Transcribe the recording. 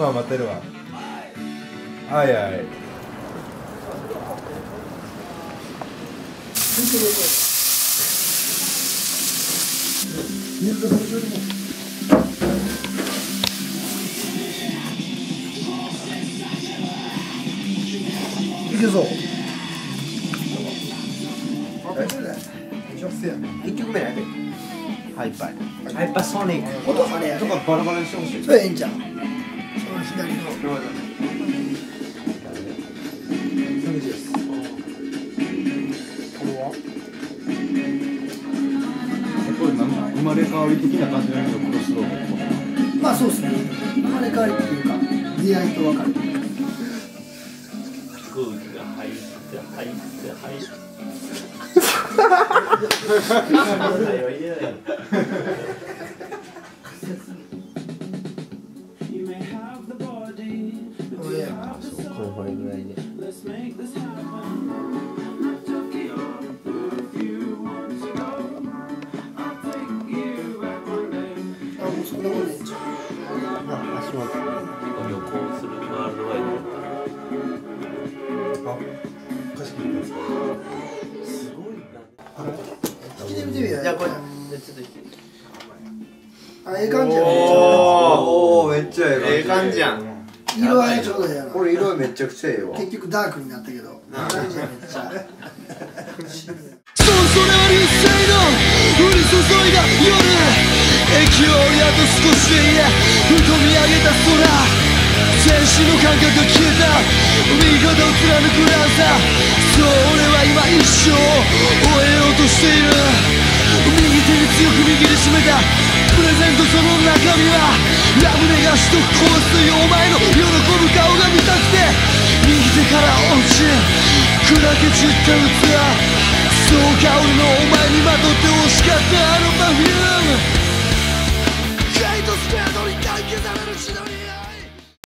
まあ待てるわ。はいはい。水が出てるもん。いけそう。 1曲目やで。ハイパイ。 ハイパーソニック。 音あれやとかバラバラにしてほしい。 それええんちゃう。その左の。 これなんか生まれ変わり的な感じのクロスロード。 まあそうですね。生まれ変わりっていうか出会いと別れ。 空気が入って入って入って。 これぐらいで。 あ、もうそんなもんねえんちゃう。 足元。 旅行するワールドワイドだったら。 あ、貸し切りですか。 すごいな。 聞いてみてみよう。 じゃあこれ。 あ、ええ感じやね。 おお、めっちゃええ感じやん。 色合いちょうどええやな。 これ色めっちゃくちゃええわ。 結局ダークになったけど。感じやめっちゃ。 それは理性の降り注いだ夜、勢いあと少しでいい、ふと見上げた空、全身の感覚が消えた、右肩を貫くランサー、そう俺は今一生終えようとしている。右手に強く握りしめたプレゼント、その中身はラムネがしと香水、お前の喜ぶ顔が見たくて、右手から落ち砕け散った器、そう香るのお前にまとって欲しかったあのパフューム、カイトスペアドに関係される血のに